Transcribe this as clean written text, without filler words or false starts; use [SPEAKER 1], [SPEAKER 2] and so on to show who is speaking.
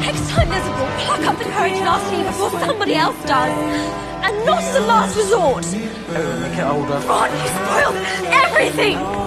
[SPEAKER 1] Next time there's a ball, pluck up the courage and ask me before somebody else does. And not as a last resort.
[SPEAKER 2] Everyone make it older.
[SPEAKER 1] Ron, you spoiled everything!